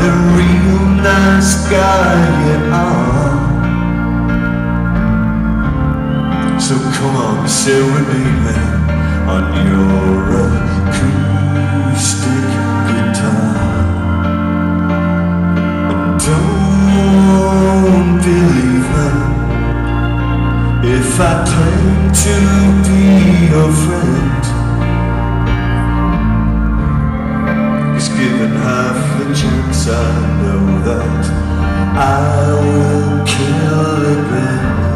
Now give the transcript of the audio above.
a real nice guy you are. So come on, serenade me on your acoustic guitar. And don't believe me if I claim to be your friend. Given half the chance, I know that I will kill again.